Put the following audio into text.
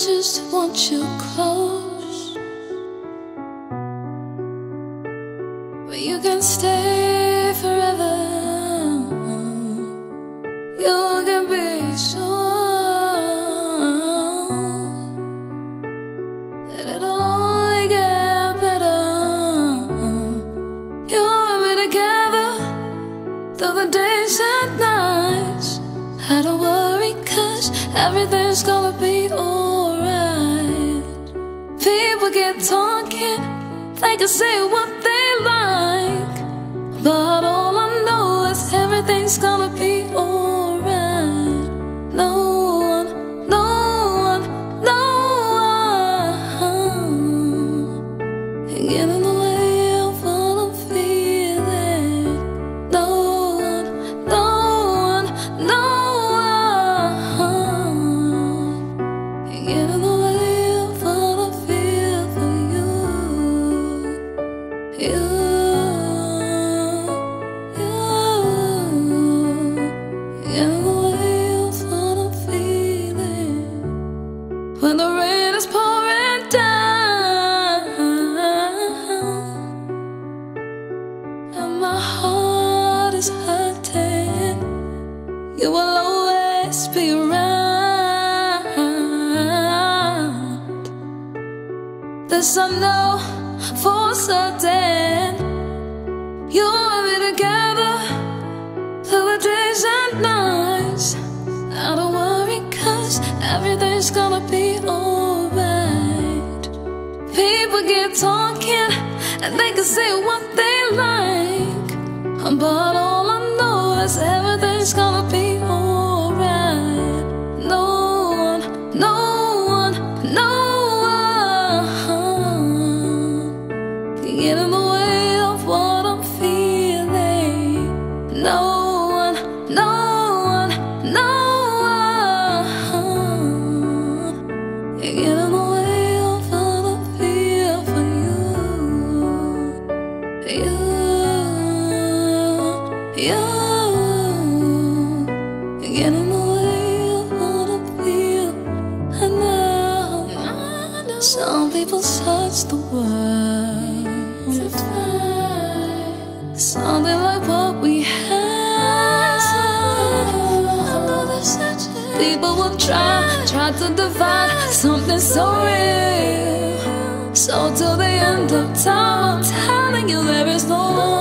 just want you close, but you can stay forever. You can be sure that it'll only get better. You and me together through the days and nights. I don't worry, 'cause everything's gonna be alright. People get talking, they can say what they like, but all I know is everything's gonna be alright. No one, no one, no one can get in the way of what I'm feeling. No one, no one, no one can get in the way of what I feel for you. You, get in the way of what I'm feeling. When the rain is pouring down and my heart is hurting, you will always be around. This I know for certain. You and me together through the days and nights. I don't worry, 'cause everything's gonna be alright. People get talking and they can say what they like, but all I know is everything's gonna be alright. No one, no one, no one can get in the way of what I'm feeling. No one, no one, no one can get in the way of what I feel for you. You, you can get in the way of what I feel. I know some people search the world to find something like what we have. People will try to divide something so real. So till the end of time, I'm telling you there is no one.